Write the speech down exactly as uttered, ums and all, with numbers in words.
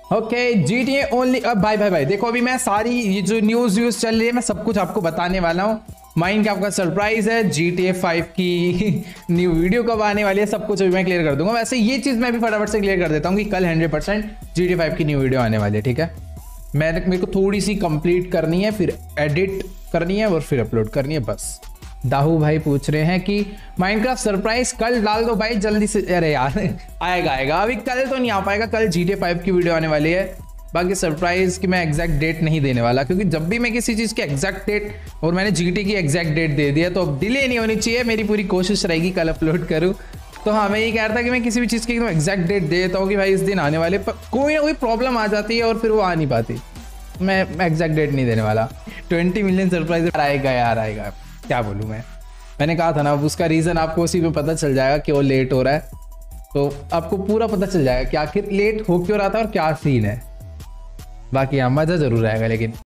Okay G T A only. अब भाई भाई भाई देखो, अभी मैं सारी ये जो न्यूज़ व्यूज़ चल रही है मैं सब कुछ आपको बताने वाला हूँ। माइंड का आपका सरप्राइज है, जी टी ए फाइव की न्यू वीडियो कब आने वाली है, सब कुछ अभी मैं क्लियर कर दूंगा। वैसे ये चीज़ मैं भी फटाफट से क्लियर कर देता हूँ कि कल hundred percent G T A five की न्यू वीडियो आने वाली है, ठीक है। मैंने मेरे को थोड़ी सी कंप्लीट करनी है, फिर एडिट करनी है और फिर अपलोड करनी है, बस। दाहू भाई पूछ रहे हैं कि माइनक्राफ्ट सरप्राइज कल डाल दो भाई जल्दी से। अरे यार आएगा आएगा, अभी कल तो नहीं आ पाएगा, कल जी टी ए फाइव की वीडियो आने वाली है। बाकी सरप्राइज की मैं एग्जैक्ट डेट नहीं देने वाला, क्योंकि जब भी मैं किसी चीज़ की एग्जैक्ट डेट, और मैंने जी टी की एग्जैक्ट डेट दे दिया तो अब डिले नहीं होनी चाहिए। मेरी पूरी कोशिश रहेगी कल अपलोड करूँ। तो हाँ, मैं ये कह रहा था कि मैं किसी भी चीज़ की एकदम एग्जैक्ट डेट दे देता हूँ कि भाई इस दिन आने वाले, पर कोई ना कोई प्रॉब्लम आ जाती है और फिर वो आ नहीं पाती। मैं एग्जैक्ट डेट नहीं देने वाला। ट्वेंटी मिलियन सरप्राइज आएगा यार, आएगा, क्या बोलूँ मैं। मैंने कहा था ना, अब उसका रीज़न आपको उसी में पता चल जाएगा कि वो लेट हो रहा है, तो आपको पूरा पता चल जाएगा कि आखिर लेट हो क्यों रहा था और क्या सीन है। बाकी हाँ, मज़ा ज़रूर आएगा लेकिन।